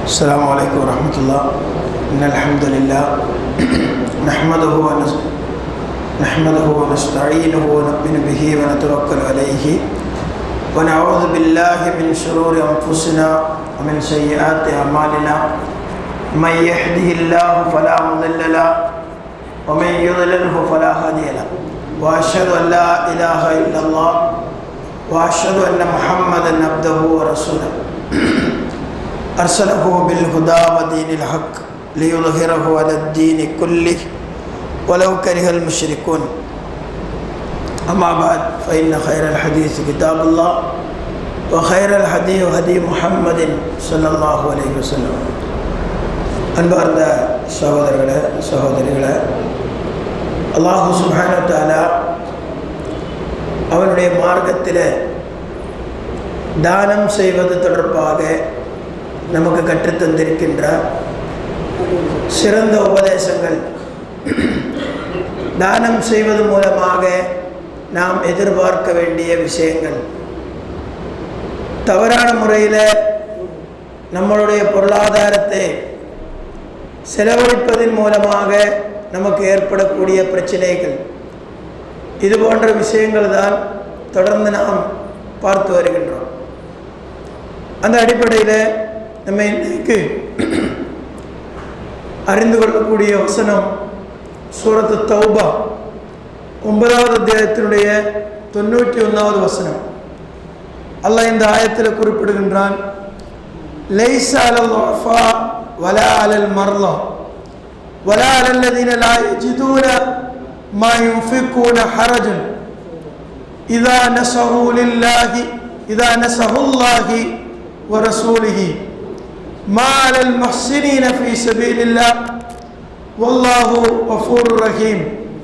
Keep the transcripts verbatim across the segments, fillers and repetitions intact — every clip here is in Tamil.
السلام عليكم ورحمة الله. إن الحمد لله نحمده نحمده ونستعينه ونؤمن به ونتوكل عليه ونعوذ بالله من شرور أنفسنا ومن سيئات أعمالنا. من يهده الله فلا مضل له ومن يضلله فلا هادي له. وأشهد أن لا إله إلا الله وأشهد أن محمدا عبده ورسوله أرسله بالهدى ودين الحق ليظهره على الدين كله ولو كره المشركون. أما بعد فإن خير الحديث كتاب الله وخير الهدي هدي محمد صلى الله عليه وسلم. அன்பார்ந்த சகோதரர்களே சகோதரிகளே, அல்லாஹ் சுப்ஹானஹு வ தஆலா அவனுடைய மார்க்கத்தில் தானம் செய்வது தொடர்பாக நமக்கு கற்றுத்தந்திருக்கின்ற சிறந்த உபதேசங்கள், தானம் செய்வது மூலமாக நாம் எதிர்பார்க்க வேண்டிய விஷயங்கள், தவறான முறையில் நம்மளுடைய பொருளாதாரத்தை செலவழிப்பதன் மூலமாக நமக்கு ஏற்படக்கூடிய பிரச்சனைகள், இது போன்ற விஷயங்கள் தான் தொடர்ந்து நாம் பார்த்து வருகின்றோம். அந்த அடிப்படையில் நம்ம இன்றைக்கு அறிந்து கொள்ளக்கூடிய வசனம் சூரத்து தௌபா ஒன்பதாவது அத்தியாயத்தினுடைய தொண்ணூற்றி ஒன்றாவது வசனம். அல்லாஹ் இந்த ஆயத்தில் குறிப்பிடுகின்றான், லைஸ அலல் துஅஃபா வலா அலல் மர்லா வலா அலல் லதீன லா யஜிதூன மா யுன்ஃபிகூன ஹரஜுன் இதா நஸஹு லில்லாஹி இதா நஸஹுல்லாஹி வ ரசூலிஹி மா அலல் முஹ்ஸினீன ஃபீ ஸபீலில்லாஹ் வல்லாஹு கஃபூருர் ரஹீம்.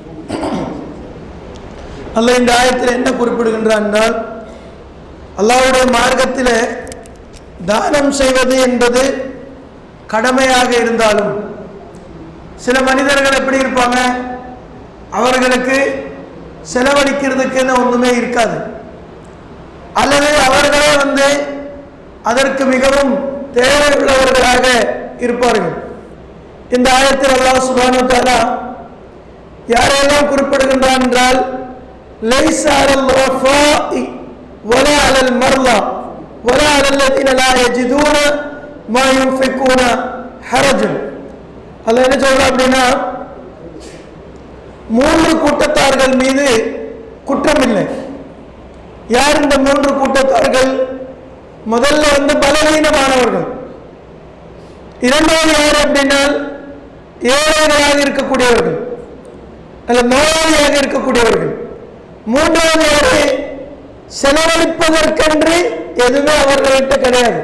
அல்லாஹ் இந்த ஆயத்தில் என்ன குறிப்பிடுகின்றான் என்றால், அல்லாஹ்வுடைய மார்க்கத்தில் தானம் செய்வது என்பது கடமையாக இருந்தாலும் சில மனிதர்கள் எப்படி இருப்பாங்க, அவர்களுக்கு செலவழிக்கிறதுக்குன்னு ஒன்றுமே இருக்காது, அல்லது அவர்களே வந்து அதற்கு மிகவும் தேவை உள்ளவர்களாக இருப்பார்கள். இந்த ஆயத்தில் அல்லாஹ் சுப்ஹானஹு வ தஆலா யாரெல்லாம் குறிப்பிடுகின்றான் என்றால், லைஸ அலல் துஅஃபாஇ வலா அலல் மர்லா வலா அலல் லதீன லா யஜிதூன மா யுன்ஃபிகூன ஹரஜுன். அல்லாஹ் என்ன சொல்றான் அப்படின்னா, மூன்று கூட்டத்தார்கள் மீது குற்றம் இல்லை. யார் இந்த மூன்று கூட்டத்தார்கள்? முதல்ல வந்து பலவீனமானவர்கள், இரண்டாவது யார் அப்படின்னால் ஏழைகளாக இருக்கக்கூடியவர்கள் அல்ல நோயாளியாக இருக்கக்கூடியவர்கள், மூன்றாவது யாரு செலவழிப்பதற்கென்று எதுவுமே அவர்கள்ட்ட கிடையாது.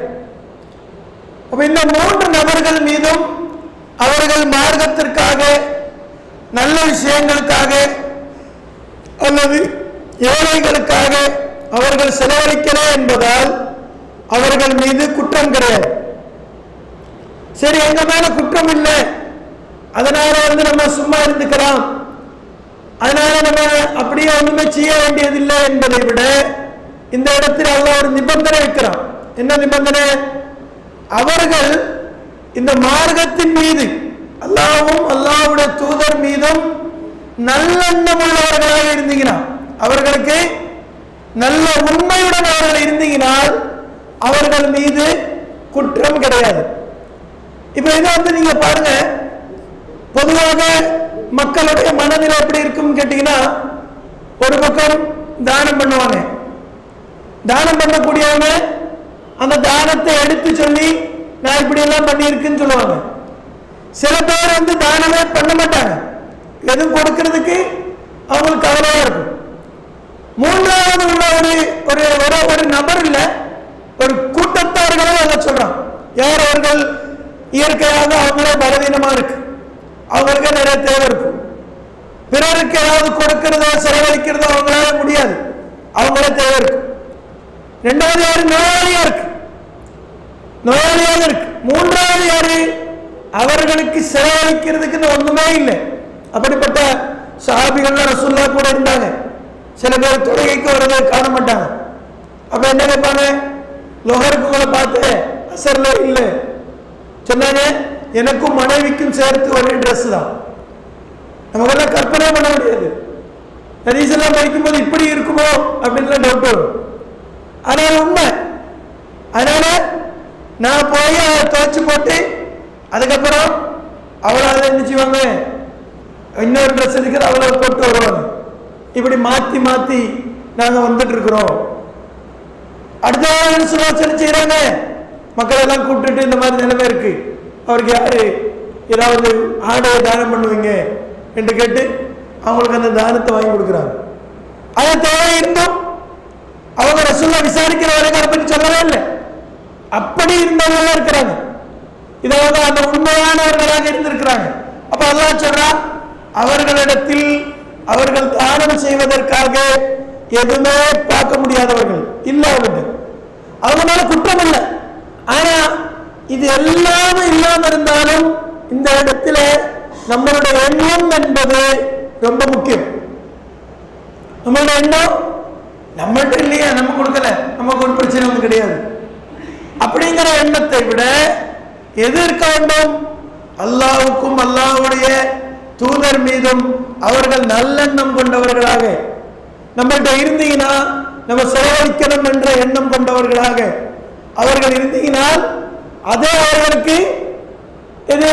அப்ப இந்த மூன்று நபர்கள் மீதும் அவர்கள் மார்க்கத்திற்காக நல்ல விஷயங்களுக்காக அல்லது ஏழைகளுக்காக அவர்கள் செலவழிக்கல என்பதால் அவர்கள் மீது குற்றம் கிடையாது. சரி, எங்க மேல குற்றம் இல்லை, அதனால வந்து நம்ம சும்மா இருந்துக்கலாம், அதனால நம்ம அப்படியே ஒண்ணுமே செய்ய வேண்டியதில்லை என்பதை விட இந்த இடத்தில் அல்லாஹ் ஒரு நிபந்தனை வைக்கிறான். என்ன நிபந்தனை? அவர்கள் இந்த மார்க்கத்தின் மீது அல்லாஹ்வும் அல்லாஹ்வுடைய தூதர் மீதும் நல்லெண்ணம் உள்ளவர்களாக இருந்தீங்கன்னா, அவர்களுக்கு நல்ல உண்மையுடன் அவர்கள் இருந்தீங்கனால் அவர்கள் மீது குற்றம் கிடையாது. இப்ப இதை வந்து நீங்க பாருங்க, பொதுவாக மக்களுடைய மனநிலை எப்படி இருக்கும் கேட்டீங்கன்னா, ஒரு பக்கம் தானம் பண்ணுவாங்க, தானம் பண்ணக்கூடியவங்க அந்த தானத்தை எடுத்து சொல்லி நான் இப்படி எல்லாம் பண்ணியிருக்குன்னு சொல்லுவாங்க. சில பேர் வந்து தானமே பண்ண மாட்டாங்க, எதுவும் கொடுக்கறதுக்கு அவங்களுக்கு கவலையா இருக்கும். மூன்றாவது உள்ள ஒரு ஒரு ஒரு நபர் இல்லை, ஒரு கூட்டத்தார்களும் அதை சொல்றான். யார் அவர்கள்? இயற்கையாக அவங்களே பலவீனமா இருக்கு, அவங்களுக்கு நிறைய தேவை இருக்கும், பிறருக்கு ஏதாவது கொடுக்கிறதோ செலவழிக்கிறதோ அவங்களால முடியாது, அவங்களே தேவை இருக்கு. ரெண்டாவது யாரு? நோயாளியா இருக்கு, நோயாளியாக இருக்கு. மூன்றாவது யாரு? அவர்களுக்கு செலவழிக்கிறதுக்கு ஒண்ணுமே இல்லை. அப்படிப்பட்ட சஹாபிகள் ரசூலுல்லாஹ் கூட இருந்தாங்க. சில பேர் தொழுகைக்கு வரதை காண மாட்டாங்க. அப்ப என்ன கேட்பாங்க, லோகருக்கு உங்களை பார்த்து அசர்ல இல்லை, சொன்னாங்க, எனக்கும் மனைவிக்கும் சேர்த்து ஒரே ட்ரெஸ் தான். நமக்கெல்லாம் கற்பனை பண்ண முடியாது. ஹதீஸ் எல்லாம் படிக்கும்போது இப்படி இருக்குமோ அப்படின்லாம் டவுட் வரும். ஆனால் உண்மை. அதனால நான் போய் அதை துவைச்சு போட்டு அதுக்கப்புறம் அவளை அதை என்ன செய்வாங்க, இன்னொரு ட்ரெஸ் இருக்கிற அவளை போட்டு வருவாங்க. இப்படி மாற்றி மாற்றி நாங்கள் வந்துட்டு இருக்கிறோம். அடுத்த சுவாசனை செய்கிறாங்க, மக்கள் எல்லாம் கூப்பிட்டுட்டு இந்த மாதிரி நிலைமை இருக்கு, அவருக்கு யாரு ஏதாவது ஆடையை தானம் பண்ணுவீங்க என்று கேட்டு அவங்களுக்கு அந்த தானத்தை வாங்கி கொடுக்குறாங்க. அது தேவை இருந்தும் அவங்க ரசூலுல்லாஹ் விசாரிக்கிற வரைக்கும் அதை பற்றி சொல்லவே இல்லை. அப்படி இருந்தவங்க இருக்கிறாங்க. இதாவது அந்த உண்மையானவர்களாக இருந்திருக்கிறாங்க. அப்ப அல்லாஹ் சொல்றான், அவர்களிடத்தில் அவர்கள் தானம் செய்வதற்காக எதுவுமே பார்க்க முடியாதவர்கள் இல்லாதவர்கள், அவங்க மேல குற்றம் இல்லை. ஆனா இது எல்லாமே இல்லாம இருந்தாலும் இந்த இடத்துல நம்மளுடைய எண்ணம் என்பது ரொம்ப முக்கியம். நம்மளுடைய எண்ணம் நம்மள்ட்ட இல்லையா, நம்ம கொடுக்கல, நமக்கு ஒரு பிரச்சனை ஒன்றும் கிடையாது அப்படிங்கிற எண்ணத்தை விட எது இருக்க வேண்டும், அல்லாஹ்வுக்கும் அல்லாஹ்வுடைய தூதர் மீதும் அவர்கள் நல்லெண்ணம் கொண்டவர்களாக நம்மள்ட்ட இருந்தீங்கன்னா, நம்ம செலவழிக்கணும் என்ற எண்ணம் கொண்டவர்களாக அவர்கள் இருந்தீங்கனால் அதே அவர்களுக்கு எது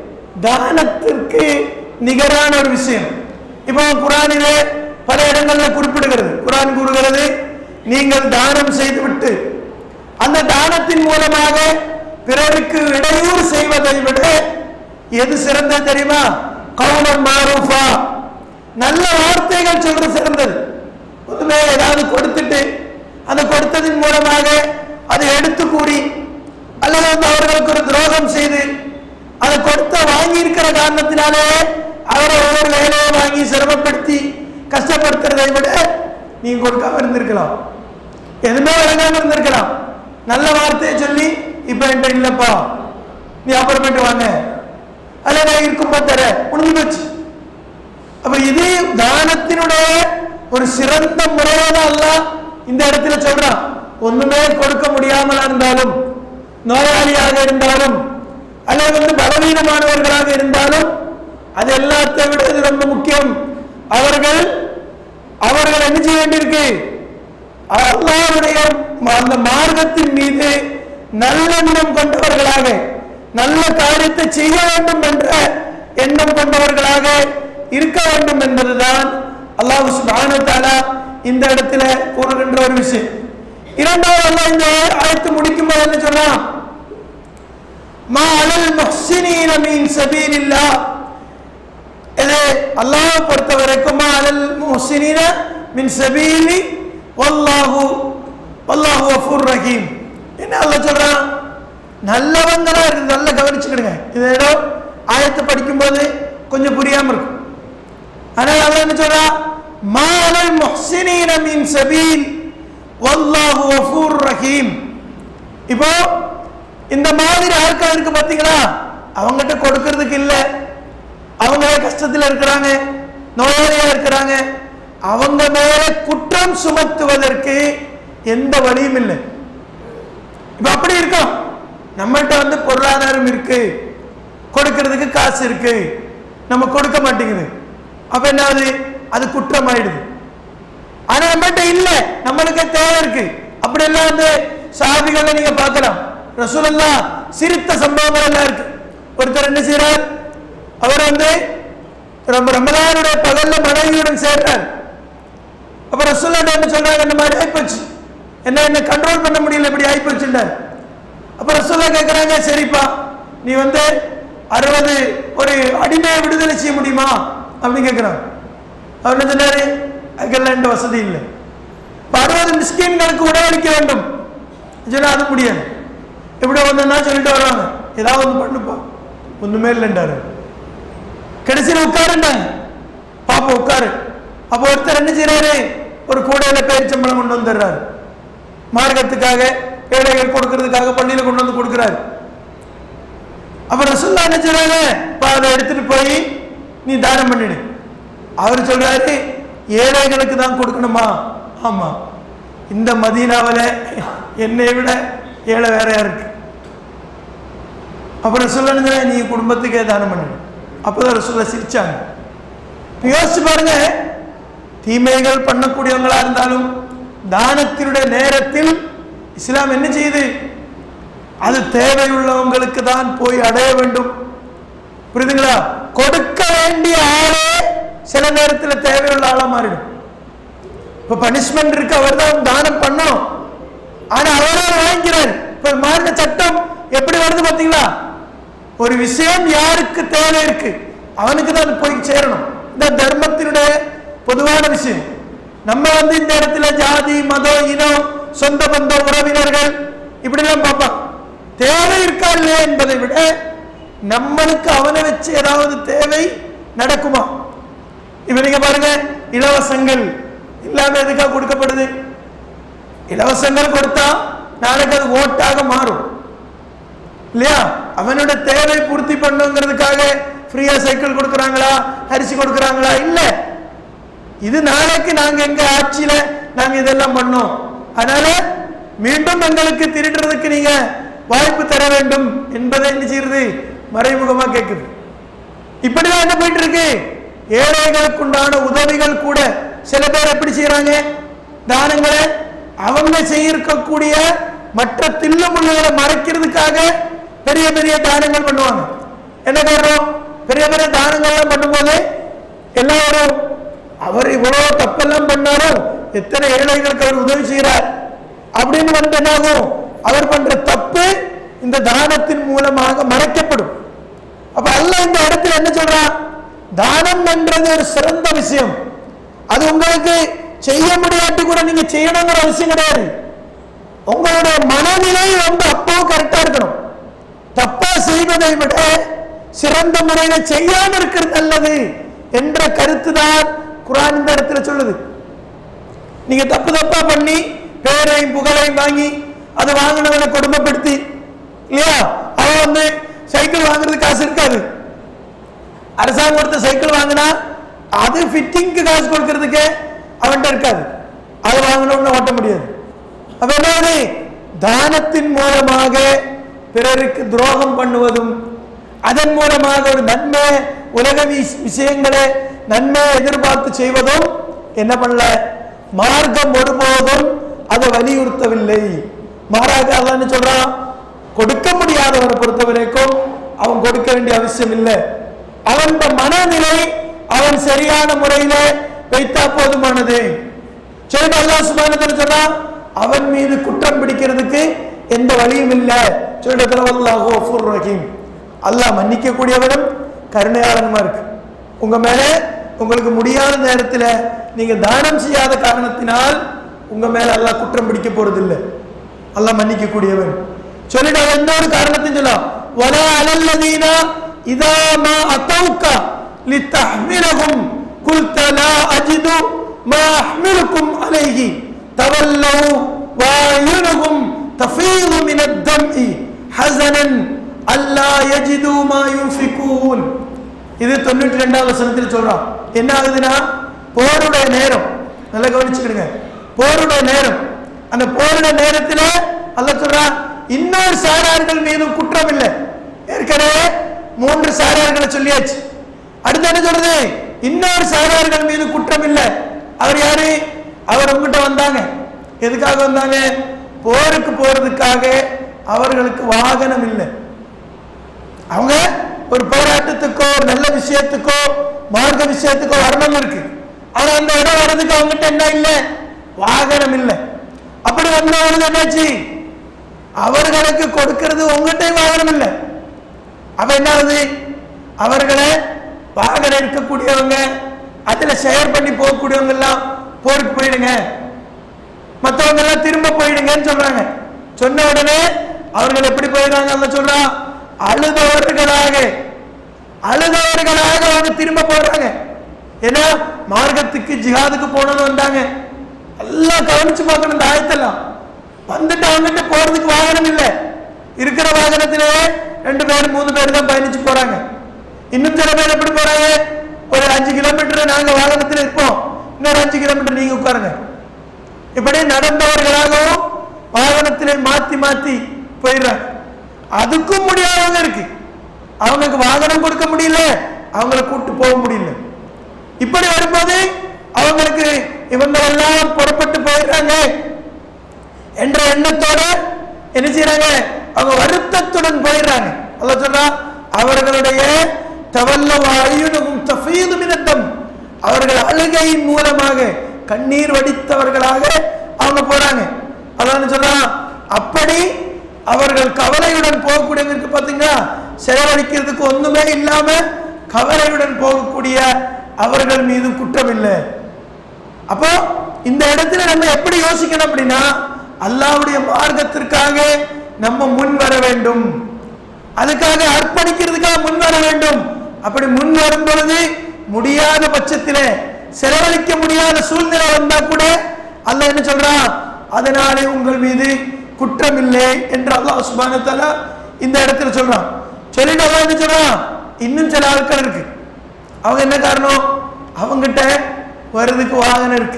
தானத்திற்கு நிகரான ஒரு விஷயம். இப்போ குர்ஆனிலே பல இடங்களில் குறிப்பிடுகிறது. குர்ஆன் கூறுகிறது, நீங்கள் தானம் செய்துவிட்டு அந்த தானத்தின் மூலமாக பிறருக்கு இடையூறு செய்வதை விட எது சிறந்தது தெரியுமா? கௌலன் மாரூஃபா, நல்ல வார்த்தைகள் சொல்றது சிறந்தது. ஒன்றுமே ஏதாவது கொடுத்துட்டு அந்த கொடுத்ததின் மூலமாக அதை எடுத்து கூறி அல்லது வந்து அவர்களுக்கு ஒரு துரோகம் செய்து அதை கொடுத்த வாங்கி இருக்கிற காரணத்தினாலே அவரை ஒவ்வொரு வேலையை வாங்கி சிரமப்படுத்தி கஷ்டப்படுத்துறதை விட நீங்க கொடுக்காம இருந்திருக்கலாம், எதுவுமே வழங்காம இருந்திருக்கலாம். நல்ல வார்த்தையை சொல்லி இப்ப என்கிட்ட இல்லப்பா, நீ அப்புறமேட்டு வாங்க, அல்ல நான் இருக்கும் தர முடிஞ்சு போச்சு. அப்ப இது தானத்தினுடைய ஒரு சிறந்த முறையான அல்லாஹ் இந்த இடத்துல சொல்றான். ஒண்ணுமே கொடுக்க முடியாமல் இருந்தாலும், நோயாளியாக இருந்தாலும் அல்லது வந்து பலவீனமானவர்களாக இருந்தாலும் அது எல்லாத்தை விட இது ரொம்ப முக்கியம். அவர்கள் அவர்கள் என்ன செய்ய வேண்டியிருக்கு, அல்லாஹ்வுடைய அந்த மார்க்கத்தின் மீது நல்லெண்ணம் கொண்டவர்களாக நல்ல காரியத்தை செய்ய வேண்டும் என்ற எண்ணம் கொண்டவர்களாக இருக்க வேண்டும் என்பதுதான் அல்லாஹ் சுப்ஹானஹு வ தஆலா இந்த இடத்துல கூறுகின்ற ஒரு விஷயம். இரண்டாவது அல்லாஹ் இந்த ஆயத்தை முடிக்கும் போது என்ன சொல்றான், மா அலல் முஹ்ஸினீன மின் சபீலில்லாஹ். இது அல்லாஹ் பொறுத்த வரைக்கும் மா அலல் முஹ்ஸினீன மின் சபீலி வல்லாஹு வல்லாஹு கஃபூர் ரஹீம். என்ன அல்லாஹ் சொல்றான், நல்லவங்களா இருக்கு. நல்லா கவனிச்சுக்கிடுங்க, இந்த இடம் ஆயத்தை படிக்கும்போது கொஞ்சம் புரியாம இருக்கும். ஆனால் அல்லாஹ் என்ன சொல்றான், மா அலல் முஹ்ஸினீன மின் சபீல் வல்லாஹு கஃபூர் ரஹீம். இப்போ இந்த மாதிரி ஆட்கள் இருக்கு பாத்தீங்களா, அவங்ககிட்ட கொடுக்கறதுக்கு இல்லை, அவங்க கஷ்டத்தில் இருக்கிறாங்க, நோயாளியா இருக்கிறாங்க, அவங்க மேல குற்றம் சுமத்துவதற்கு எந்த வழியும் இல்லை. இப்ப அப்படி இருக்கும், நம்மள்கிட்ட வந்து பொருளாதாரம் இருக்கு, கொடுக்கறதுக்கு காசு இருக்கு, நம்ம கொடுக்க மாட்டேங்குது, அப்ப என்ன ஆகுது, அது குற்றம் ஆயிடுது. ஆனா நம்மகிட்ட இல்ல, நம்மளுக்கு தேவை இருக்கு. அப்படி எல்லாம் வந்து சஹாபிகளை நீங்க பார்க்கலாம். ரசூலுல்லாஹ் சிரித்த சம்பவங்கள் எல்லாம் இருக்கு. ஒருத்தர் என்ன செய்யறார், அவர் வந்து ரமலானுடைய பகல்ல மனைவியுடன் சேர்றார். அப்ப ரசூலுல்லாஹ் என்ன சொல்றாங்க, இந்த மாதிரி ஆயிப்போச்சு, என்ன என்ன கண்ட்ரோல் பண்ண முடியல, இப்படி ஆயிப்போச்சுட்டார். அப்ப ரசூலுல்லாஹ் கேட்கிறாங்க, சரிப்பா நீ வந்து அறுபது ஒரு அடிமையை விடுதலை செய்ய முடியுமா அப்படின்னு கேட்கிறான். அவர் என்ன சொன்னாரு, அதுக்கெல்லாம் எந்த வசதி இல்லை. அறுபது மிஸ்கின்களுக்கு உணவளிக்க வேண்டும் சொன்னா அது முடியாது. எப்படி வந்தா சொல்லிட்டு வருவாங்க, ஏதாவது ஒன்று பண்ணுப்பா, ஒண்ணுமே இல்லைன்றாரு. கடைசியில் உட்காருண்டாங்க, பாப்பா உட்காரு. அப்போ ஒருத்தர் என்ன செய்யறாரு, ஒரு கூடையில பேரிச்சம்பளம் கொண்டு வந்துடுறாரு, மார்க்கத்துக்காக ஏழைகள் கொடுக்கறதுக்காக பள்ளியில கொண்டு வந்து கொடுக்கிறாரு. அப்ப ரசூலுல்லாஹ் என்ன செய்றாங்க, அதை எடுத்துட்டு போய் நீ தானம் பண்ணிடு. அவர் சொல்றாரு, ஏழைகளுக்கு தான் கொடுக்கணுமா? ஆமா, இந்த மதீனாவில் என்னை விட ஏழை வேற இருக்கு. அப்புறம் ரசூலுல்லாஹ் நீ குடும்பத்துக்கே தானம் பண்ணணும். அப்போதான் ரசூலுல்லாஹ் சிரிச்சாங்க. யோசிச்சு பாருங்க, தீமைகள் பண்ணக்கூடியவங்களா இருந்தாலும் தானத்தினுடைய நேரத்தில் இஸ்லாம் என்ன செய்யுது? அது தேவையுள்ளவங்களுக்கு தான் போய் அடைய வேண்டும். புரியுதுங்களா? கொடுக்க வேண்டிய ஆளே சில நேரத்தில் தேவையுள்ள ஆளா மாறிடும். இப்ப பனிஷ்மெண்ட் இருக்கு, அவர் தான் தானம் பண்ணணும், ஆனா அவரே வாங்கிக்கிறார். இப்ப மாறின சட்டம் எப்படி வருது பாத்தீங்களா? ஒரு விஷயம் யாருக்கு தேவை இருக்கு அவனுக்கு தான் போய் சேரணும். இந்த தர்மத்தினுடைய பொதுவான விஷயம். நம்ம வந்து இந்த இடத்துல ஜாதி, மதம், இனம், சொந்த பந்த உறவினர்கள் இப்படிலாம் பார்ப்பான். தேவை இருக்கா இல்லையா என்பதை விட நம்மளுக்கு அவனை வச்சு ஏதாவது தேவை நடக்குமா? இப்ப நீங்க பாருங்க, இலவசங்கள் இல்லாம எதுக்காக கொடுக்கப்படுது? இலவசங்கள் கொடுத்தா நாளைக்கு அது ஓட்டாக மாறும் இல்லையா? அவனோட தேவை பூர்த்தி பண்ணுங்கிறதுக்காக ஃப்ரீயா சைக்கிள் கொடுக்கறாங்களா, அரிசி கொடுக்கறாங்களா? இல்ல, இது நாளைக்கு நாங்க எங்க ஆட்சியில நாங்க இதெல்லாம் பண்ணோம், அதனால மீண்டும் எங்களுக்கு திருடுறதுக்கு நீங்க வாய்ப்பு தர வேண்டும் என்பதை என்ன செய்யறது? மறைமுகமா கேட்குது. இப்படிதான் என்ன போயிட்டு இருக்கு? ஏழைகளுக்கு உண்டான உதவிகள் கூட சில பேர் எப்படி செய்யறாங்க? தானங்களை அவங்க செய்யக்கூடிய மற்ற தில்லுமுள்ளுகளை மறைக்கிறதுக்காக பெரிய பெரிய தானங்கள் பண்ணுவாங்க. என்ன காரணம்? பெரிய பெரிய தானங்கள்லாம் பண்ணும்போது எல்லாரும் அவர் இவ்வளவு தப்பெல்லாம் பண்ணாலும் எத்தனை ஏழைகளுக்கு அவர் உதவி செய்கிறார் அப்படின்னு வந்து என்னாகும்? அவர் பண்ற தப்பு இந்த தானத்தின் மூலமாக மறைக்கப்படும். அப்ப அல்லாஹ் இந்த இடத்துல என்ன சொல்றான்? தானம் என்றது ஒரு சிறந்த விஷயம். அது உங்களுக்கு செய்ய முடியாட்டி கூட நீங்க செய்யணுங்கிற அவசியம் கிடையாது. உங்களுடைய மனநிலை வந்து அப்போ கரெக்டா இருக்கணும். தப்பா செய்வதை விட சிறந்த முறையில செய்யாம இருக்கிறது நல்லது என்ற கருத்து தான் குர்ஆன் இந்த இடத்துல சொல்லுது. நீங்க தப்பு தப்பா பண்ணி பேரையும் புகழையும் வாங்கி அது வாங்கினவனை கொடுமைப்படுத்தி இல்லையா, அவன் வந்து சைக்கிள் வாங்குறது காசு இருக்காது. அரசாங்கம் கொடுத்த சைக்கிள் வாங்கினா அது ஃபிட்டிங்க்கு காசு கொடுக்கறதுக்கு அவன்கிட்ட இருக்காது, அது வாங்கணும்னு ஓட்ட முடியாது. அப்ப என்ன? தானத்தின் மூலமாக பிறருக்கு துரோகம் பண்ணுவதும் அதன் மூலமாக ஒரு நன்மை உலக விஷயங்களை நன்மை எதிர்பார்த்து செய்வதும் என்ன பண்ணல? மார்க்கம் ஒருபோதும் அதை வலியுறுத்தவில்லை. மாறாக அல்லாஹ் சொல்றான், கொடுக்க முடியாதவரை பொறுத்த வரைக்கும் அவன் கொடுக்க வேண்டிய அவசியம் இல்லை. அவன் மனநிலை அவன் சரியான முறையில வைத்தா போதுமானது. சரி, அல்லாஹ் சுப்ஹானஹு வ தஆலா சொல்றான், அவன் மீது குற்றம் பிடிக்கிறதுக்கு எந்த வழியும் இல்லை. சொல்லிட்டு அல்லாஹ் கஃபூர் ரஹீம், அல்லாஹ் மன்னிக்க கூடியவனும் கருணையாளனுமா இருக்கு. உங்க மேல உங்களுக்கு முடியாத நேரத்தில் நீங்க தானம் செய்யாத காரணத்தினால் உங்க மேல அல்லாஹ் குற்றம் பிடிக்க போறது இல்லை. அல்லாஹ் மன்னிக்க கூடியவன். சொல்லிட்டு எந்த ஒரு காரணத்தையும் சொல்லலாம், வலா அலல்லதீனா இதா மா அத்தௌக லிதஹ்மிலஹும் குல்த லா அஜிது மா அஹ்மிலுக்கும் அலைஹி தவல்லவ் வஅயுனுஹும் தஃபீது மினத் தம்இ ஹஸனன் அல்லா யஜிது மா யுன்ஃபிகூன். இது தொண்ணூற்றி ரெண்டாவது வசனத்தில் சொல்றான். என்ன ஆகுதுன்னா, போருடைய நேரம், நல்லா கவனிச்சுக்கிடுங்க, போருடைய நேரம், அந்த போருடைய நேரத்தில் அல்லாஹ் சொல்றான் இன்னொரு சாரார்கள் மீதும் குற்றம் இல்லை. ஏற்கனவே மூன்று சாரார்களை சொல்லியாச்சு. அடுத்து என்ன சொல்றது? இன்னொரு சாரார்கள் மீது குற்றம் இல்லை. அவர் யாரு? அவர் உங்ககிட்ட வந்தாங்க. எதுக்காக வந்தாங்க? போருக்கு போறதுக்காக. அவர்களுக்கு வாகனம் இல்லை. அவங்க ஒரு போராட்டத்துக்கோ நல்ல விஷயத்துக்கோ மார்க்க விஷயத்துக்கோ வரணும் இருக்கு. ஆனா அந்த இடம் வர்றதுக்கு அவங்ககிட்ட என்ன இல்லை? வாகனம் இல்லை. அப்படி வந்தவங்க என்னாச்சு? அவர்களுக்கு கொடுக்கிறது உங்ககிட்ட வாகனம் இல்லை. அப்ப என்ன ஆகுது? அவர்களை வாகனம் இருக்கக்கூடியவங்க அதுல ஷேர் பண்ணி போகக்கூடியவங்க எல்லாம் போருக்கு போயிடுங்க, மற்றவங்க எல்லாம் திரும்ப போயிடுங்கன்னு சொல்றாங்க. சொன்ன உடனே அவர்கள் எப்படி போயிடுறாங்க? அல்ல சொல்றா, அழுதவர்களாக அழுதவர்களாக அவங்க திரும்ப போறாங்க. ஏன்னா மார்க்கத்துக்கு ஜிஹாதுக்கு போனது வந்தாங்க. எல்லாம் கவனிச்சு பார்க்கணும். இந்த ஆயத்தெல்லாம் வந்துட்டு அவங்ககிட்ட போறதுக்கு வாகனம் இல்லை. இருக்கிற வாகனத்திலே ரெண்டு பேர் மூணு பேர் தான் பயணிச்சு போறாங்க. இன்னும் சில பேர் எப்படி போறாங்க? ஒரு அஞ்சு கிலோமீட்டர் நாங்க வாகனத்தில் இருப்போம், இன்னொரு அஞ்சு கிலோமீட்டர் நீங்க உட்காருங்க. இப்படி நடந்தவர்களாகவும் வாகனத்திலே மாத்தி மாத்தி போயிடுறாங்க. அதுக்கும் முடியாதவங்க இருக்கு. அவங்களுக்கு வாகனம் கொடுக்க முடியல, அவங்களை கூட்டு போக முடியல. இப்படி வரும்போது அவங்களுக்கு இவங்க எல்லாம் புறப்பட்டு போயிடுறாங்க என்ற எண்ணத்தோட என்ன செய்யறாங்க, அவங்க வருத்தத்துடன் போயிடுறாங்க. அல்லாஹ் சொல்றா, அவர்களுடைய தவல்லவ அய்யுனுஹும் தஃபீது மினத்தம், அவர்கள் அழுகையின் மூலமாக கண்ணீர் வடித்தவர்களாக அவங்க போறாங்க. அதான் சொல்றான், அப்படி அவர்கள் கவலையுடன் போகக்கூடியவங்களுக்கு பார்த்தீங்கன்னா செலவழிக்கிறதுக்கு ஒண்ணுமே இல்லாம கவலையுடன் போகக்கூடிய அவர்கள் மீது குற்றம் இல்லை. அப்போ இந்த இடத்துல நம்ம எப்படி யோசிக்கணும் அப்படின்னா, அல்லாஹ்வுடைய மார்க்கத்திற்காக நம்ம முன் வர வேண்டும், அதுக்காக அர்ப்பணிக்கிறதுக்காக முன் வர வேண்டும். அப்படி முன் வரும் பொழுது முடியாத பட்சத்திலே செலவழிக்க முடியாத சூழ்நிலை வந்தா கூட அல்லாஹ் என்ன சொல்றான், அதனாலே உங்கள் மீது குற்றம் இல்லை என்று அல்லாஹ் சுப்ஹானஹு வ தஆலா இந்த இடத்துல சொல்றான். சொல்லிட்டு அல்லாஹ் என்ன சொல்றான், இன்னும் சில ஆட்கள் இருக்கு, அவங்க என்ன காரணம், அவங்கிட்ட வருதுக்கு வாகனம் இருக்கு,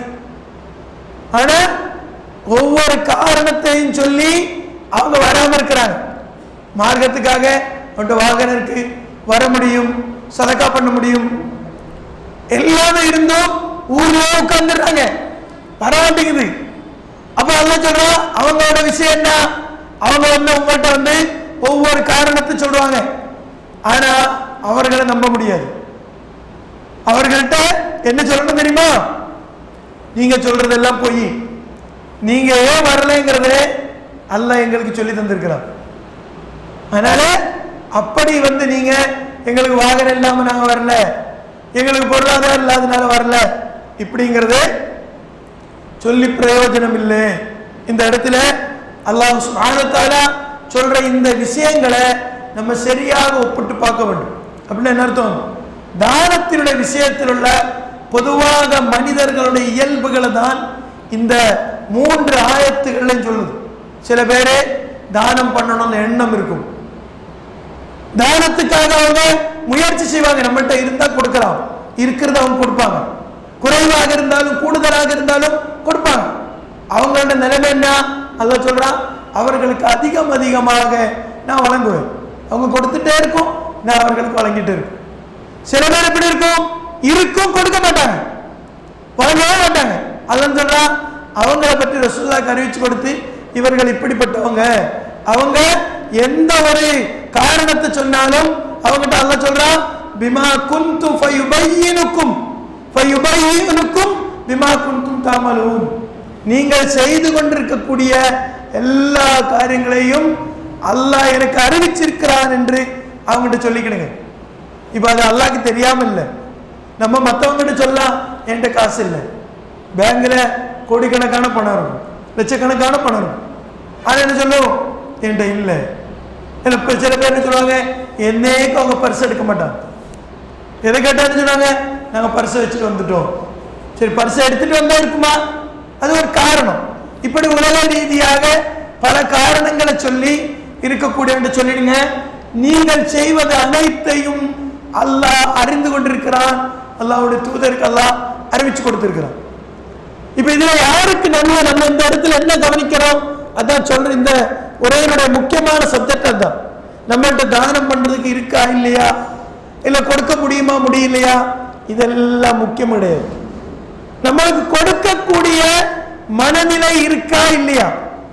ஆனா ஒவ்வொரு காரணத்தையும் சொல்லி அவங்க வராம இருக்கிறாங்க. மார்க்கத்துக்காக அவன்கிட்ட வாகனம் இருக்கு, வர முடியும், சதக்கா பண்ண முடியும், எல்லாமே இருந்தும் ஊர்ல உட்கார்ந்துடுறாங்க, வர மாட்டேங்குது. அப்ப அல்லாஹ் சொல்றான், அவங்களோட விஷயம் என்ன, அவங்க வந்து உங்கள்கிட்ட வந்து ஒவ்வொரு காரணத்தை சொல்லுவாங்க, ஆனா அவர்களை நம்ப முடியாது. அவர்கள்ட்ட என்ன சொல்லணும் தெரியுமா, நீங்க சொல்றதெல்லாம் போய், நீங்க ஏன் வரலைங்கிறத அல்லாஹ் எங்களுக்கு சொல்லி தந்திருக்கிறான். அதனால அப்படி வந்து நீங்க எங்களுக்கு வாகனம் இல்லாம நாங்க வரல, எங்களுக்கு பொருளாதாரம் இல்லாதனால வரல, இப்படிங்கிறது சொல்லி பிரயோஜனம் இல்லை. இந்த இடத்துல அல்லாஹ் சுப்ஹானஹு வ தஆலா சொல்ற இந்த விஷயங்களை நம்ம சரியாக ஒப்பிட்டு பார்க்க வேண்டும். அப்படின்னு என்ன அர்த்தம், தானத்தினுடைய விஷயத்தில் உள்ள பொதுவாக மனிதர்களுடைய இயல்புகளை தான் இந்த மூன்று ஆயத்துகளையும் சொல்லுது. சில பேரே தானம் பண்ணணும்னு எண்ணம் இருக்கும், தானத்துக்காக அவங்க முயற்சி செய்வாங்க, நம்மகிட்ட இருந்தா கொடுக்கலாம், இருக்கிறத அவங்க கொடுப்பாங்க, குறைவாக இருந்தாலும் கூடுதலாக இருந்தாலும் கொடுப்பாங்க. அவங்களோட நிலைமை என்ன, அல்லாஹ் சொல்றான், அவர்களுக்கு அதிகம் அதிகமாக நான் வழங்குவேன், அவங்க கொடுத்துட்டே இருக்கும், நான் அவர்களுக்கு வழங்கிட்டு இருக்கேன். சில பேர் எப்படி இருக்கும், இருக்கும் கொடுக்க மாட்டாங்க, வழங்கவே மாட்டாங்க. அல்லாஹ் சொல்றான், அவங்கள பற்றி ரசூலுல்லாஹ் அறிவிச்சு கொடுத்து, இவர்கள் இப்படிப்பட்டவங்க, அவங்க எந்த ஒரு காரணத்தை சொன்னாலும் அவங்ககிட்ட அல்லாஹ் சொல்றான், பிமா குன்து ஃபயுபையினுக்கும் ஃபயுபையினுக்கும் பிமா குன்தும் தஅமலூன், நீங்கள் செய்து கொண்டிருக்கக்கூடிய எல்லா காரியங்களையும் அல்லாஹ் எனக்கு அறிவிச்சிருக்கிறான் என்று அவங்ககிட்ட சொல்லிக்கிடுங்க. இப்ப அது அல்லாஹ்க்கு தெரியாம இல்லை, நம்ம மற்றவங்ககிட்ட சொல்லலாம், என்கிட்ட காசு இல்லை, பேங்க்ல கோடிக்கணக்கான பணம் இருக்கும், லட்சக்கணக்கான பணம் இருக்கும், அது என்ன சொல்லும், என்கிட்ட இல்லை. இப்போ சில பேர் என்ன சொல்லுவாங்க, என்னைக்கு அவங்க பர்ஸ் எடுக்க மாட்டாங்க, எதை கேட்டான்னு சொன்னாங்க, நாங்கள் பர்ஸை வச்சுட்டு வந்துட்டோம். சரி, பர்ஸை எடுத்துட்டு வந்தா இருக்குமா, அது ஒரு காரணம். இப்படி உலக ரீதியாக பல காரணங்களை சொல்லி இருக்கக்கூடிய சொல்லிடுங்க. நீங்கள் செய்வது அனைத்தையும் அல்லாஹ் அறிந்து கொண்டிருக்கிறான், அல்லாஹ்வுடைய தூதருக்கு அல்லாஹ் அறிவிச்சு கொடுத்திருக்கிறான். இப்ப இதுல யாருக்கு நன்மை, நம்ம இந்த இடத்துல என்ன கவனிக்கிறோம், அதான் சொல்ற இந்த உரையினுடைய முக்கியமான சப்ஜெக்ட் அதான். நம்மகிட்ட தானம் பண்றதுக்கு இருக்கா இல்லையா, இல்ல கொடுக்க முடியுமா முடியலையா, இதெல்லாம் முக்கியம் கிடையாது. நம்மளுக்கு கொடுக்கக்கூடிய மனநிலை இருக்கா இல்லையா,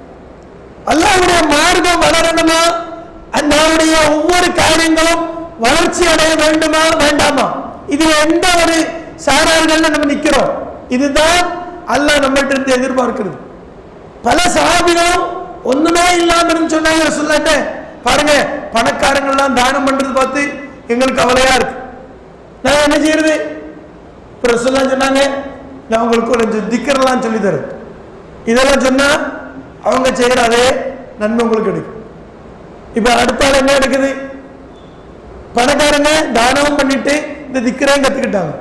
அல்லாஹ்வுடைய மார்க்கம் வளரணுமா, நம்முடைய ஒவ்வொரு காரியங்களும் வளர்ச்சி அடைய வேண்டுமா வேண்டாமா, இது எந்த ஒரு சாரார்கள் நம்ம நிக்கிறோம், இதுதான் அல்லாஹ் நம்மகிட்ட இருந்து எதிர்பார்க்கிறது. பல சஹாபிகளும் ஒண்ணுமே இல்லாம சொன்னாங்க, சொல்லாட்ட பாருங்க, பணக்காரங்கள்லாம் தானம் பண்றது பார்த்து எங்களுக்கு கவலையா இருக்கு, நான் என்ன செய்யறது, சொன்னாங்க, நான் உங்களுக்கு ஒரு திக்கர்லாம் சொல்லி தரேன், இதெல்லாம் சொன்னா அவங்க செய்யற அதே நன்மை உங்களுக்கு கிடைக்கும். இப்ப அடுத்த ஆள் என்ன எடுக்குது, பணக்காரங்க தானமும் பண்ணிட்டு இந்த திக்கரையும் கத்துக்கிட்டாங்க.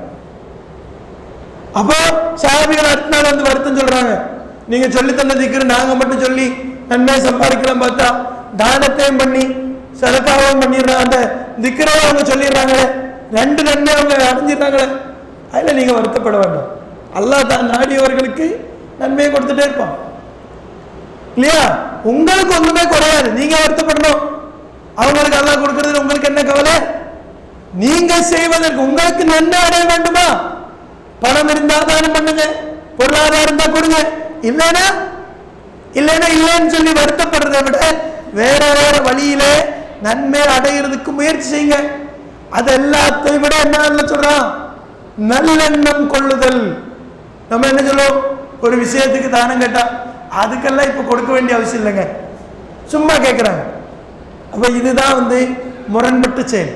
அப்போ சஹாபிகள் அடுத்த நாள் வந்து வருத்தம் சொல்றாங்க, நீங்க சொல்லி தந்த திக்கரை நாங்க மட்டும் சொல்லி நன்மையை சம்பாதிக்கலாம் பார்த்தா தானத்தையும் பண்ணி சதக்காவும் பண்ணிடுறாங்க, அந்த திக்கரையும் அவங்க சொல்லிடுறாங்களே, ரெண்டு நன்மை அவங்க அடைஞ்சிடுறாங்களே, அதுல நீங்க வருத்தப்பட வேண்டாம், அல்லாஹ் தான் நாடியவர்களுக்கு நன்மையை கொடுத்துட்டே இருப்பான் இல்லையா, உங்களுக்கு ஒண்ணுமே குறையாது, நீங்க வருத்தப்படணும். அவங்களுக்கு அல்லாஹ் கொடுக்கிறது உங்களுக்கு என்ன கவலை? நீங்க செய்வதற்கு உங்களுக்கு நன்மை அடைய வேண்டுமா? பணம் இருந்தா தானம் பண்ணுங்க, பொருளாதாரம் இருந்தா கொடுங்க, இல்லைன்னா இல்லைன்னா இல்லைன்னு சொல்லி வருத்தப்படுறதை விட வேற வேற வழியில நன்மை அடைகிறதுக்கு முயற்சி செய்யுங்க. அது எல்லாத்தையும் விட என்ன சொல்றான்? நல்லெண்ணம் கொள்ளுதல். நம்ம என்ன சொல்லுவோம்? ஒரு விஷயத்துக்கு தானம் கேட்டா அதுக்கெல்லாம் இப்ப கொடுக்க வேண்டிய அவசியம் இல்லைங்க, சும்மா கேட்கிறாங்க. அப்ப இதுதான் வந்து முரண்பட்டு செயல்.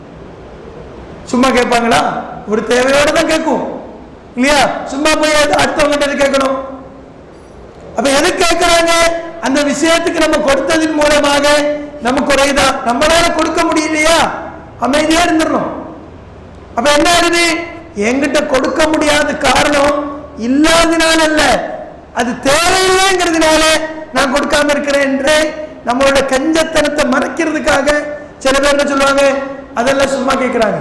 சும்மா கேட்பாங்களா? ஒரு தேவையோட தான் கேட்கும் இல்லையா? சும்மா போய் அடுத்தவங்க கேட்கணும். அப்ப எது கேட்கிறாங்க? அந்த விஷயத்துக்கு நம்ம கொடுத்ததின் மூலமாக நமக்கு குறைதா, நம்மளால கொடுக்க முடியலையா, அமைதியா இருந்துடணும். அப்ப என்ன ஆகுது? என்கிட்ட கொடுக்க முடியாத காரணம் இல்லாதனால அல்ல, அது தேவையில்லைங்கிறதுனால நான் கொடுக்காம இருக்கிறேன் என்று நம்மளோட கஞ்சத்தனத்தை மறைக்கிறதுக்காக சில பேர் என்ன சொல்லுவாங்க? அதெல்லாம் சும்மா கேட்கிறாங்க.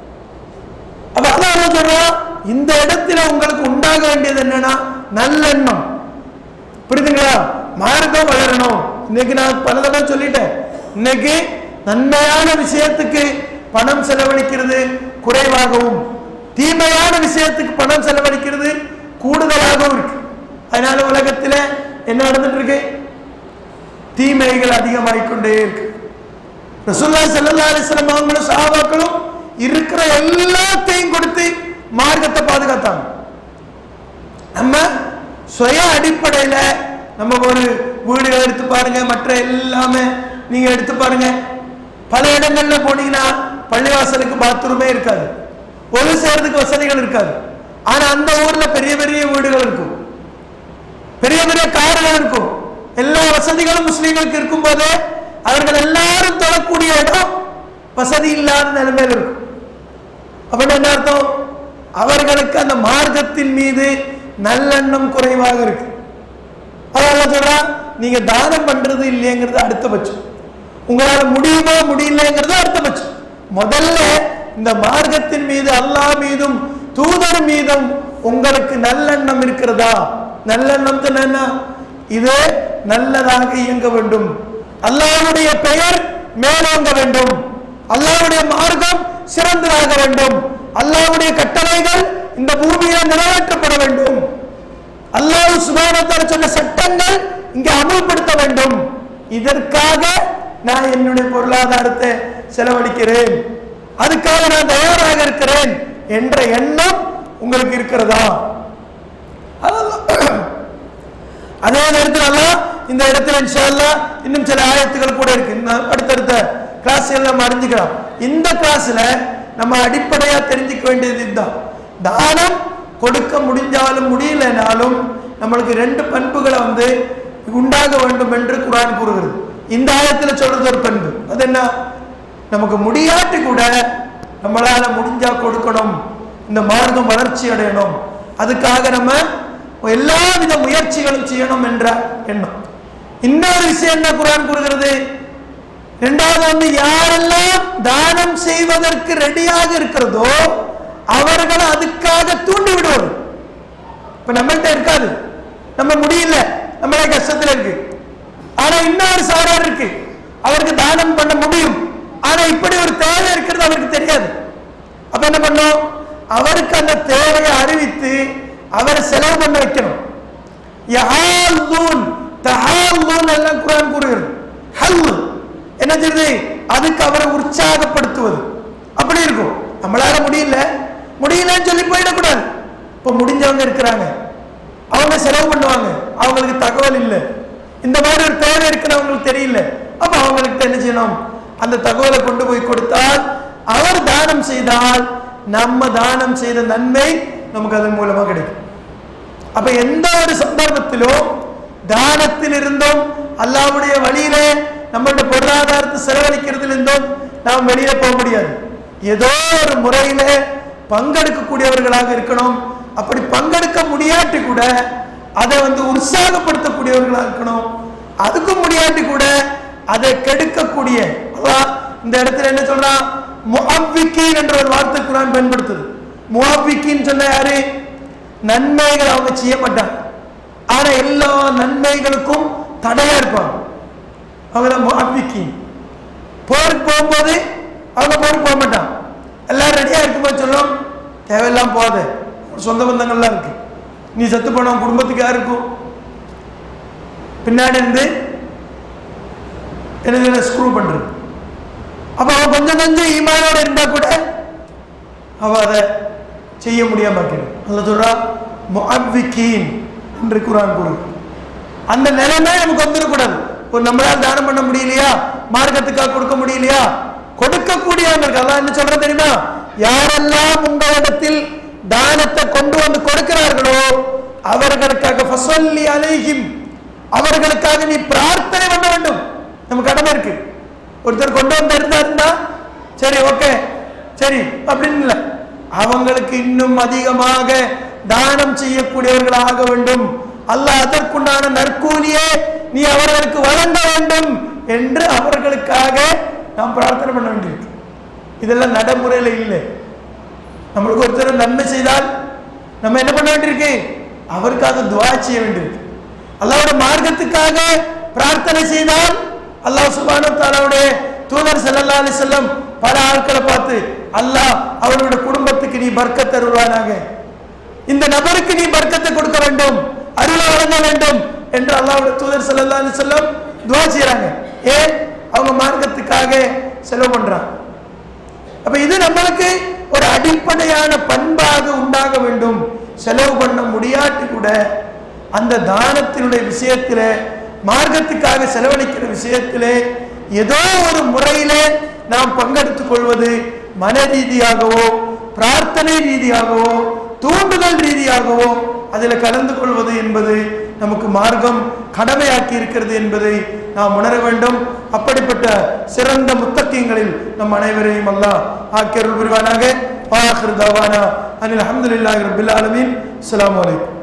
அப்ப அதான் சொல்றோம், இந்த இடத்துல உங்களுக்கு உண்டாக வேண்டியது என்னன்னா நல்லெண்ணம். புரியுதுங்களா? மார்க்கம் வளரணும். இன்னைக்கு நான் பல தடவை சொல்லிட்டேன், இன்னைக்கு நன்மையான விஷயத்துக்கு பணம் செலவழிக்கிறது குறைவாகவும் தீமையான விஷயத்துக்கு பணம் செலவழிக்கிறது கூடுதலாகவும் இருக்கு. அதனால உலகத்தில் என்ன நடந்துட்டு இருக்கு? தீமைகள் அதிகமாகிக்கொண்டே இருக்கு. ரசூலுல்லாஹி ஸல்லல்லாஹு அலைஹி வஸல்லம் அவங்களும் சஹாபாக்களும் இருக்கிற எல்லாத்தையும் கொடுத்து மார்க்கத்தை பாதுகாத்தாங்க. நம்ம சுய அடிப்படையில நம்ம ஒரு வீடுகளை எடுத்து பாருங்க, மற்ற எல்லாமே நீங்க எடுத்து பாருங்க. பல இடங்கள்ல போனீங்கன்னா பள்ளிவாசலுக்கு பாத்ரூமே இருக்காது, ஒரு சேர்றதுக்கு வசதிகள் இருக்காது. ஆனா அந்த ஊர்ல பெரிய பெரிய வீடுகள் இருக்கும், பெரிய பெரிய கார்கள் இருக்கும், எல்லா வசதிகளும் முஸ்லீம்களுக்கு இருக்கும் போது அவர்கள் எல்லாரும் தொழக்கூடிய இடம் வசதி இல்லாத நிலைமையில் இருக்கும். அப்படின்னு என்ன அர்த்தம்? அவர்களுக்கு அந்த மார்க்கத்தின் மீது நல்லெண்ணம் குறைவாக இருக்கு. அதெல்லாம் சொல்றா, நீங்க தானம் பண்றது இல்லைங்கிறது அடுத்தபட்சம், உங்களால முடியுமா முடியலங்கிறது அடுத்தபட்சம். முதல்ல இந்த மார்க்கத்தின் மீது, அல்லாஹ் மீதும் தூதர் மீதும் உங்களுக்கு நல்லெண்ணம் இருக்கிறதா? நல்லெண்ணம் என்ன? இது நல்லதாக இயங்க வேண்டும், அல்லாஹ்வுடைய பெயர் மேலோங்க வேண்டும், அல்லாஹ்வுடைய மார்க்கம் சிறந்ததாக வேண்டும், அல்லாஹ்வுடைய கட்டளைகள் இந்த பூமியில நிறைவேற்றப்பட வேண்டும், அல்லாஹ் சுப்ஹானஹு வ தஆலா சொன்ன சட்டங்கள் இங்கே அமல்படுத்த வேண்டும். இதற்காக நான் என்னுடைய பொருளாதாரத்தை செலவழிக்கிறேன், அதுக்காக நான் தயாராக இருக்கிறேன் என்ற எண்ணம் உங்களுக்கு இருக்கிறதா? அதே நேரத்தில் அல்லாஹ் இந்த இடத்துல இன்ஷா அல்லாஹ் இன்னும் சில ஆயத்துகள் கூட இருக்கு, அடுத்தடுத்த கிளாஸ் எல்லாம் அறிஞ்சுக்கலாம். இந்த கிளாஸ்ல நம்ம அடிப்படையா தெரிஞ்சுக்க வேண்டியது இதுதான். தானம் கொடுக்க முடிஞ்சாலும் முடியலனாலும் நம்மளுக்கு ரெண்டு பண்புகளை வந்து உண்டாக வேண்டும் என்று குர்ஆன் கூறுகிறது. இந்த ஆயத்தில் சொல்றது ஒரு பண்பு, அது என்ன? நமக்கு முடியாட்டி கூட நம்மளால முடிஞ்சா கொடுக்கணும், இந்த மார்க்கம் வளர்ச்சி அடையணும், அதுக்காக நம்ம எல்லா வித முயற்சிகளும் செய்யணும் என்ற எண்ணம். இன்னொரு விஷயம் என்ன குர்ஆன் கூறுகிறது? இரண்டாவது வந்து யாரெல்லாம் தானம் செய்வதற்கு ரெடியாக இருக்கிறதோ அவர்களை அதுக்காக தூண்டி விடுவது. இப்ப நம்மள்கிட்ட இருக்காது, நம்ம முடியல, நம்மளே கஷ்டத்தில் இருக்கு, ஆனா இன்னொரு சாரார் இருக்கு, அவருக்கு தானம் பண்ண முடியும், ஆனா இப்படி ஒரு தேவை இருக்கிறது அவருக்கு தெரியாது. அப்ப என்ன பண்ணும்? அவருக்கு அந்த தேவையை அறிவித்து அவரை செலவு பண்ண வைக்கணும். எல்லாம் குர்ஆன் கூறுகிறது. ஹல் என்ன சொல்றது? அதுக்கு அவரை உற்சாகப்படுத்துவது. அப்படி இருக்கும். நம்மளால முடியல முடியலன்னு சொல்லி போயிடக்கூடாது. இப்ப முடிஞ்சவங்க இருக்கிறாங்க, அவங்க செலவு பண்ணுவாங்க, அவங்களுக்கு தகவல் இல்லை, இந்த மாதிரி ஒரு தேவை இருக்குன்னு அவங்களுக்கு தெரியல. அப்ப அவங்களுக்கு என்ன செய்யணும்? அந்த தகவலை கொண்டு போய் கொடுத்தால், அவர் தானம் செய்தால் நம்ம தானம் செய்த நன்மை நமக்கு அதன் மூலமா கிடைக்கும். அப்ப எந்த ஒரு சந்தர்ப்பத்திலும் தானத்தில் இருந்தும் அல்லாஹ்வுடைய வழியில நம்மளோட பொருளாதாரத்தை செலவழிக்கிறதுல இருந்தும் நாம் வெளியே போக முடியாது. ஏதோ ஒரு முறையில பங்கெடுக்கக்கூடியவர்களாக இருக்கணும். அப்படி பங்கெடுக்க முடியாட்டி கூட அதை வந்து உற்சாகப்படுத்தக்கூடியவர்களாக இருக்கணும். அதுக்கும் முடியாட்டி கூட அதை கெடுக்கக்கூடிய, இந்த இடத்துல என்ன சொல்றான்? முஅவ்விகீன் என்ற ஒரு வார்த்தை குர்ஆன் பயன்படுத்துது. முஅவ்விகீன் சொன்ன யாரு? நன்மைகள் அவங்க செய்ய மாட்டாங்க, ஆனா எல்லா நன்மைகளுக்கும் தடையா இருப்பாங்க, அவங்க முஅவ்விகீன். போருக்கு போகும்போது அவங்க போருக்கு போக மாட்டான். எல்லாரும் ரெடியாக இருக்கும்போது சொல்லும், தேவையெல்லாம் போகாது, சொந்த பந்தங்கள்லாம் இருக்கு, நீ செத்து போனவன் குடும்பத்துக்கு யார் இருக்கும், பின்னாடி இருந்து என்ன ஸ்க்ரூ பண்றது. அப்ப அவன் கொஞ்சம் கொஞ்சம் ஈமானோட இருந்தா கூட அவ அதை செய்ய முடியாம அல்ல சொல்றா முஅவ்விகீன் என்று குர்ஆன் கூறுது. அந்த நிலைமை நமக்கு வந்துடக்கூடாது. ஒரு நம்மளால் தானம் பண்ண முடியலையா, மார்க்கத்துக்காக கொடுக்க முடியலையா, கொடுக்கக்கூடியவங்களுக்கு அல்லாஹ் என்ன சொல்ற தெரியுமா, யாரெல்லாம் உங்களிடத்தில் தானத்தை கொண்டு வந்து கொடுக்கிறார்களோ அவர்களுக்காக ஃபஸல்லி அலைஹிம், அவர்களுக்காக நீ பிரார்த்தனை பண்ண வேண்டும். நம்ம கடமை இருக்கு. ஒருத்தர் கொண்டு வந்து இருந்தா சரி ஓகே சரி அப்படின்னு இல்லை, அவங்களுக்கு இன்னும் அதிகமாக தானம் செய்யக்கூடியவர்களாக வேண்டும், அல்லாஹ் அதற்குண்டான நற்கூலியே நீ அவர்களுக்கு வழங்க வேண்டும் என்று அவர்களுக்காக நாம் பிரார்த்தனை பண்ண வேண்டியிருக்கு. இதெல்லாம் நடைமுறையில் இல்லை. நம்மளுக்கு ஒருத்தர் நன்மை செய்தால் நம்ம என்ன பண்ண வேண்டியிருக்கு, அவருக்காக துஆ செய்ய வேண்டியிருக்கு. அல்லாஹ்வோட மார்க்கத்துக்காக பிரார்த்தனை செய்தால் அல்லாஹ் சுப்ஹானஹு வ தஆலாவுடைய தூதர் ஸல்லல்லாஹு அலைஹி வஸல்லம் பல ஆட்களை பார்த்து அல்லாஹ் அவருடைய குடும்பத்துக்கு நீ பர்க்கத் தருவானாக, இந்த நபருக்கு நீ பர்க்கத்தை கொடுக்க வேண்டும், அருளை வழங்க வேண்டும் என்று அல்லாஹ்வுடைய தூதர் ஸல்லல்லாஹு அலைஹி வஸல்லம் துஆ செய்றாங்க. ஏன்? அவங்க மார்க்கத்துக்காக செலவு பண்றாங்க. அப்ப இது நம்மளுக்கு ஒரு அடிப்படையான பண்பாக உண்டாக வேண்டும். செலவு பண்ண முடியாட்டி கூட அந்த தானத்தினுடைய விஷயத்திலே, மார்க்கத்துக்காக செலவழிக்கிற விஷயத்திலே ஏதோ ஒரு முறையிலே நாம் பங்கெடுத்துக் கொள்வது மன ரீதியாகவோ பிரார்த்தனை ரீதியாகவோ தூண்டுதல் ரீதியாகவோ அதில் கலந்து கொள்வது என்பது நமக்கு மார்க்கம் கடமையாக்கி இருக்கிறது என்பதை நாம் உணர வேண்டும். அப்படிப்பட்ட சிறந்த முத்தகீன்களில் நம் அனைவரையும் அல்லாஹ் ஆக்கி அருள் புரிவானாக. ஆகிர் தவானா அனில் அல்ஹம்துலில்லாஹி ரப்பில் ஆலமீன். அஸ்ஸலாமு அலைக்கும்.